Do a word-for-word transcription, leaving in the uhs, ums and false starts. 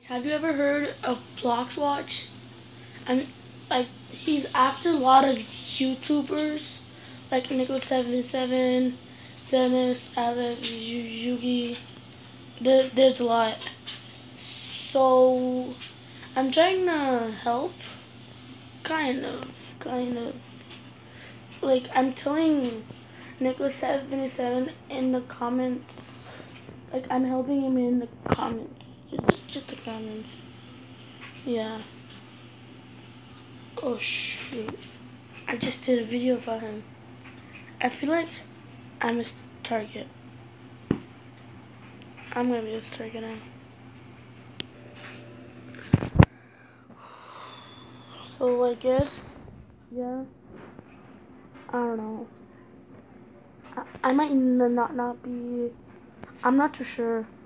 Have you ever heard of BloxWatch? And like he's after a lot of YouTubers like Nicholas seventy-seven, Dennis, Alex, Yugi. There, there's a lot. So I'm trying to help. Kind of, kind of. Like I'm telling Nicholas seventy-seven in the comments. Like I'm helping him in the comments. Just, just the comments. Yeah. Oh shoot. I just did a video about him. I feel like I'm his target. I'm gonna be his target now. So I guess, yeah. I don't know. I, I might not not be. I'm not too sure.